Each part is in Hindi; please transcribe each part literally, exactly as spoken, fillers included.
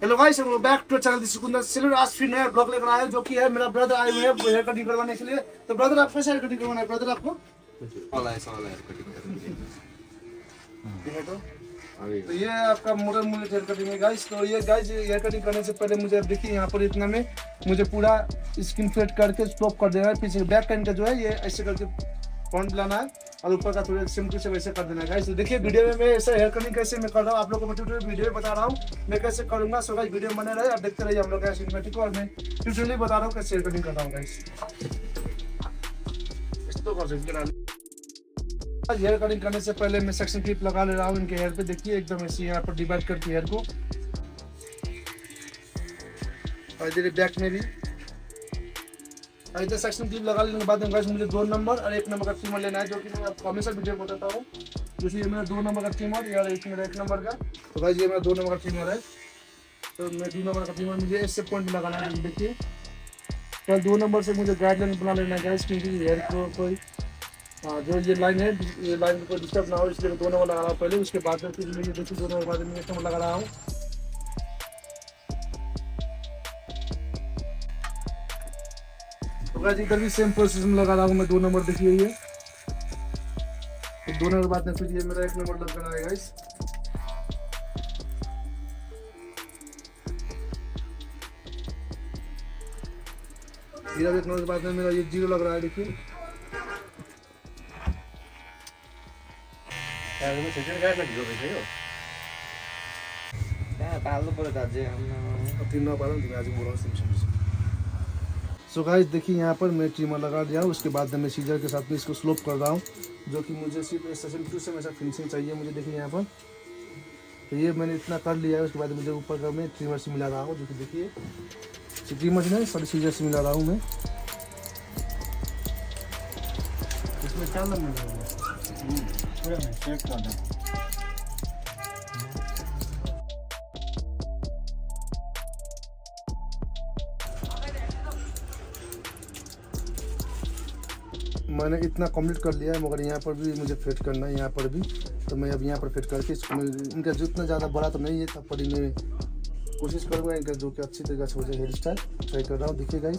हेलो गाइस, हम बैक टू चैनल दिसकुंदर सिल्वर। आज फिर नया ब्लॉग लेकर आए जो कि है मेरा ब्रदर आए हुए हैं हेयर कटिंग करवाने के लिए। तो ब्रदर आप कैसे हेयर कटिंग करवाना है ब्रदर आपको? वाला है वाला हेयर कटिंग है तो तो ये आपका मोटर मूल्य हेयर कटिंग है गाइस। तो ये गाइस हेयर कटिंग करने से पहले मुझे अब देखिए यहाँ पर इतना में मुझे पूरा स्किन फ्लेट करके स्टॉप कर देना है। पीछे बैक का जो है ये ऐसे करके फ्रंट लाना है और ऊपर का थोड़ा सिंपल से वैसे कर देना है गाइस। तो देखिए वीडियो में मैं ऐसा हेयर कटिंग कैसे मैं कर रहा हूँ, आप लोगों को मैं वीडियो में बता रहा हूँ मैं कैसे करूँगा। सो गाइस वीडियो बने रहे, आप देखते रहिए हम लोग का सिनेमैटिक और मैं ट्यूटोरियल बता रहा हूँ कैसे हेयर कटिंग कर रहा हूँ गाइस। इसको कर सकते हैं। हेयर कटिंग करने से पहले मैं सेक्शन क्लिप लगा ले रहा हूँ इनके हेयर पे। देखिए एकदम ऐसे यहाँ पर डिवाइड करके हेयर को, और इधर बैक में भी इधर सेक्शन क्लिप लगा लेने के बाद गाइस मुझे दो नंबर और एक नंबर का ट्रिमर लेना है, जो कि मैं आपको हमेशा वीडियो में बताता हूँ। जैसे ये मेरा दो नंबर का ट्रिमर या एक मेरा एक नंबर का, तो गाइस ये मेरा दो नंबर का ट्रिमर है। तो मैं दो नंबर का ट्रिमर मुझे इससे पॉइंट लगाना है। देखिए तो दो नंबर से मुझे गाइडलाइन बना लेना है गाइस, क्योंकि हेयर को कोई हाँ जो ये लाइन है ये लाइन को डिस्टर्ब ना हो, इसलिए मैं दो नंबर लगा रहा हूँ पहले। उसके बाद फिर मैं ये देखिए दो नंबर बाद में एक नंबर लगा रहा हूँ। तो गाइस इधर भी सेम प्रोसेस में लगा रहा हूँ मैं दो नंबर। देखिए ये तो दो नंबर बाद में फिर ये मेरा एक नंबर लग रहा है गाइस। इधर एक नंबर के बाद में मेरा ये जीरो लग रहा है। देखिए सो गाइस देखिए यहाँ पर मैं ट्रिमर लगा दिया हूँ। उसके बाद मैं सीजर के साथ में इसको स्लोप कर रहा हूँ, जो कि मुझे सिर्फ सेशन टू से वैसा फिनिशिंग चाहिए मुझे। देखिए यहाँ पर तो ये मैंने इतना कर लिया है। उसके बाद मुझे ऊपर का मैं ट्रिमर से मिला रहा हूँ, जो कि देखिए ट्रिमर से नहीं सॉरी सीजर से मिला रहा हूँ मैं। इसमें क्या लग मिला पूरा मैं चेक कर दूँ। मैंने इतना कंप्लीट कर लिया है, मगर यहाँ पर भी मुझे फिट करना है यहाँ पर भी। तो मैं अब यहाँ पर फिट करके इसको इनका जितना ज़्यादा बड़ा तो नहीं है, तब पर ही मैं कोशिश करूँगा इनका जो कि अच्छी तरीके से हो जाए हेयर स्टाइल ट्राई कर रहा हूँ। देखिए गाइस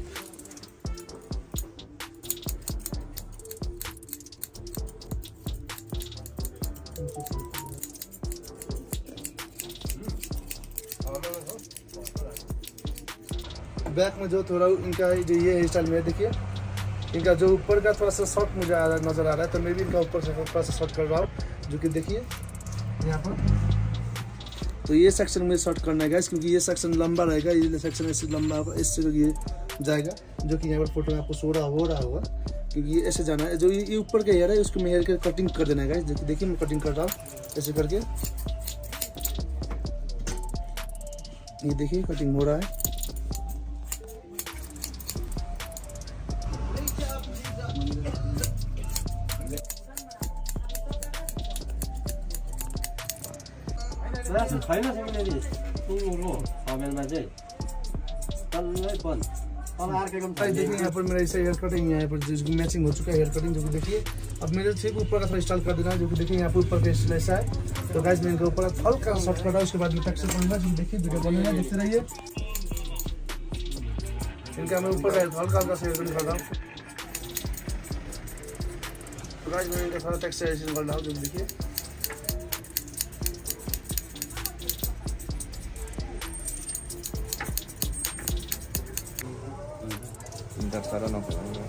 बैक में जो थोड़ा इनका जो ये हेयर स्टाइल में देखिए इनका जो ऊपर का थोड़ा सा शॉर्ट मुझे आ रहा नजर आ रहा है, तो मैं भी इनका ऊपर से थोड़ा सा शॉर्ट कर रहा हूँ, जो कि देखिए यहाँ पर। तो ये सेक्शन में शॉर्ट करना है गाइस, क्योंकि ये सेक्शन लंबा रहेगा, ये सेक्शन ऐसे लंबा होगा, इससे ये जाएगा, जो कि यहाँ पर फोटो में आपको सो रहा हो रहा होगा, क्योंकि ये ऐसे जाना है। जो ये ऊपर का हेयर है उसको मैं हेयर के कटिंग कर देना है गाइस। देखिए मैं कटिंग कर रहा हूँ ऐसे करके, ये देखिए कटिंग हो रहा है। छैन सेमिनारी टुङको समेलमा चाहिँ तल्लै बन्द तल अर्को देखिए यहाँ पर मेरा ऐसा हेयर कटिंग यहाँ पर जो मैचिंग हो चुका है हेयर कटिंग, जो कि देखिए अब मेरे सिर्फ ऊपर का थोड़ा स्टाइल कर देना है, जो कि देखिए यहाँ पर ऊपर का स्टाइल ऐसा है। तो गाइस मैं इनके ऊपर हल्का शॉर्ट कर रहा हूँ, उसके बाद में टेक्सचर करूँगा, जो देखिए वीडियो बनेगा देखते रहिए। इनका मैं ऊपर का हल्का हल्का से हेयर कटिंग कर रहा हूँ। तो गाइस मैं इनका थोड़ा टेक्सचर कर रहा हूँ, जो देखिए सारा ना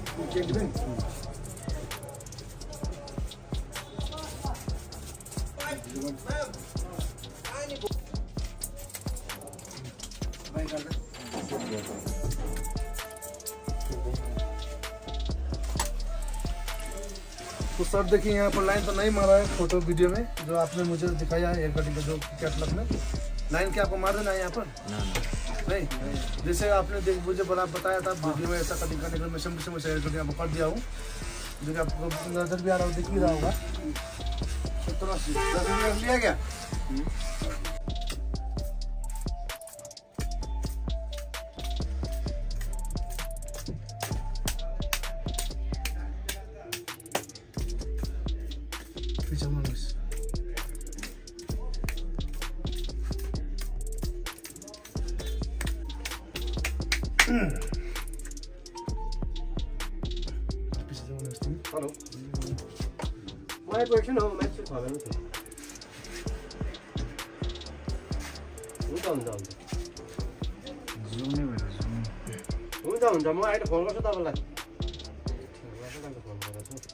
तो सर देखिए यहाँ पर लाइन तो नहीं मारा है फोटो वीडियो में, जो आपने मुझे दिखाया है हेयर कटिंग का जो कैटलॉग में लाइन क्या आपको मार देना है यहाँ पर नहीं, जैसे आपने देख मुझे बड़ा बताया था वीडियो में ऐसा कटिंग करने के लिए मैं सिंपल से हेयर कटिंग आपको कर दिया हूँ, जो कि आपको नजर भी आ रहा हो दिख भी रहा होगा। सत्तर अस्सी दस मिनट लिया गया। हेलो म आएको एकछिन हो मान्छे खबेन त हुन्छ हुन्छ हुन्छ जुम्ने भएर हुन्छ हुन्छ म अहिले फोन गर्छु तपाईँलाई फोन गरेको छु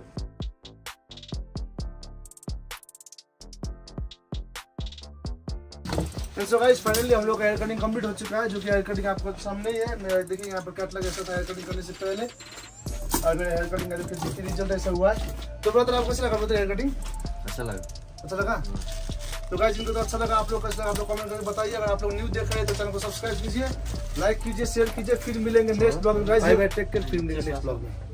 सो गाइस फाइनली हम लोग का हेयर कटिंग कंप्लीट हो चुका है, जो कि हेयर कटिंग आपको सामने ही है। मेरा देखिए यहाँ पर कट लगा था हेयर कटिंग करने से पहले, और मेरा हेयर कटिंग का देखिए रिजल्ट ऐसा हुआ है। तो ब्रदर आपको कैसा लगा ब्रदर हेयर कटिंग? अच्छा लगा। अच्छा लगा? तो गाइस इनको तो अच्छा लगा, आप लोग कैसा लगा आप लोग कमेंट करके बताइए। अगर आप लोग न्यूज देख रहे हैं तो चैनल को सब्सक्राइब कीजिए, लाइक कीजिए, शेयर कीजिए। फिर मिलेंगे नेक्स्ट ब्लॉग में guys. Bye bye, take care, फिर मिलेंगे नेक्स्ट ब्लॉग में।